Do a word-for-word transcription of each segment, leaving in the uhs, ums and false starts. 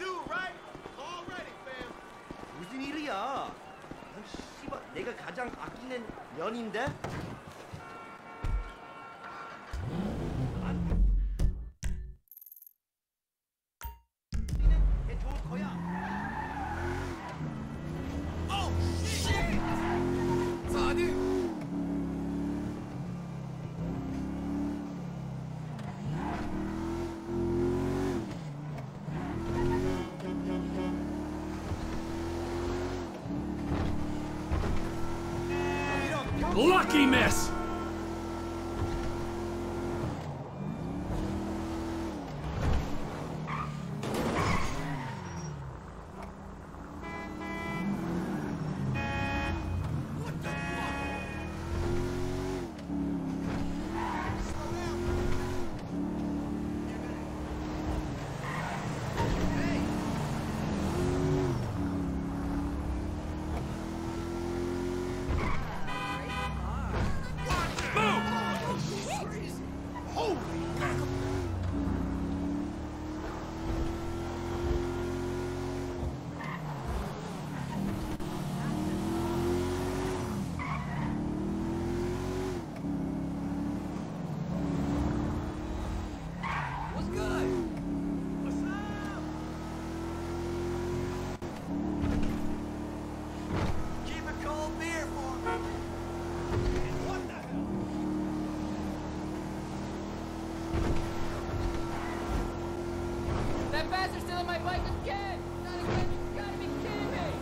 do, right? All ready, fam. 무슨 일이야? 아, 씨발, 내가 가장 아끼는 년인데? 걔 좋을 거야. Oh, shit! Sonny! Lucky miss! That bastard's still on my bike again! Not again, you gotta be kidding me!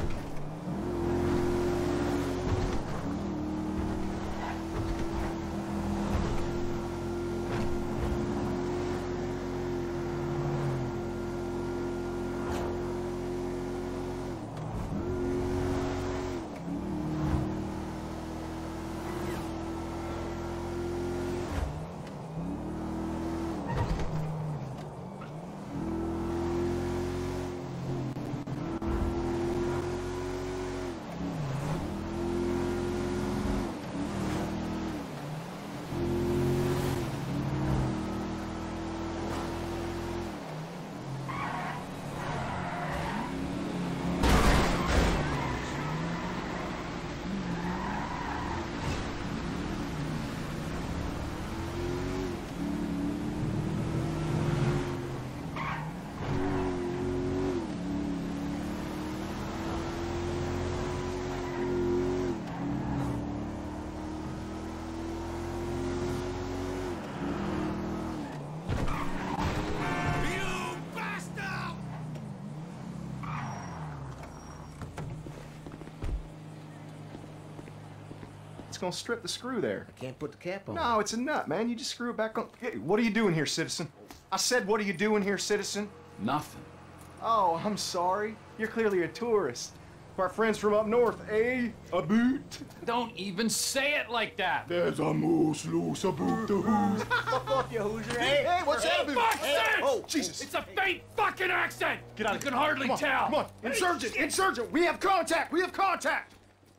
It's gonna strip the screw there. I can't put the cap on. No, it's a nut, man. You just screw it back on. Hey, what are you doing here, citizen? I said, what are you doing here, citizen? Nothing. Oh, I'm sorry. You're clearly a tourist. Our friends from up north, eh? A boot? Don't even say it like that! There's a moose loose about the who's. Fuck you, Hoosier. Hey, Hey, what's Hey, happening? fuck's Hey, sake! oh, Jesus. It's a faint fucking accent! Get out You of can here. hardly Come on, tell! Come on, insurgent, insurgent, we have contact, we have contact!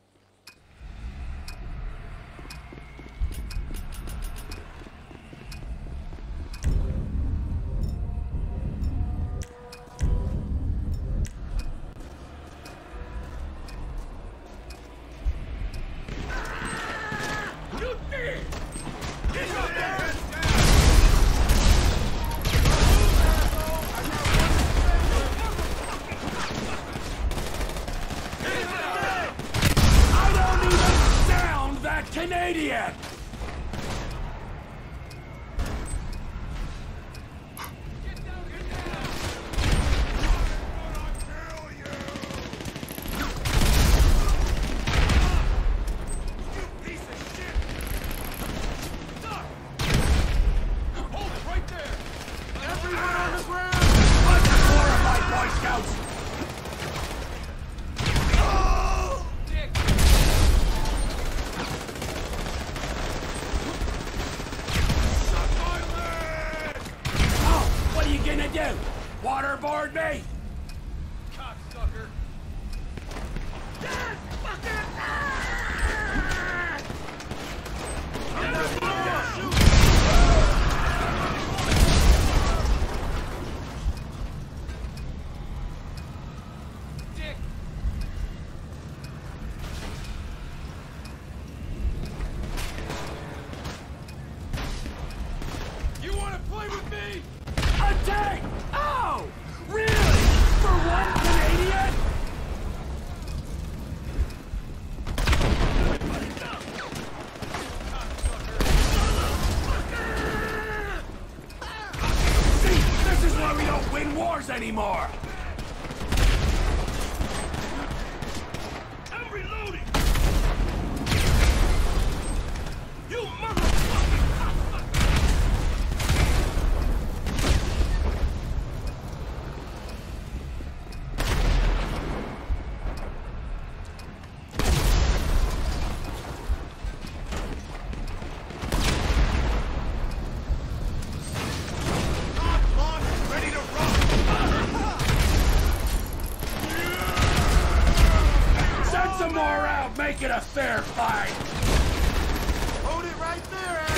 Canadian! Waterboard me! Cocksucker! Yes! Fucking! don't win wars anymore! I'm reloading! You motherfucking cocksucker! Lock, lock, ready to rock! Send some more out, make it a fair fight! Hold it right there,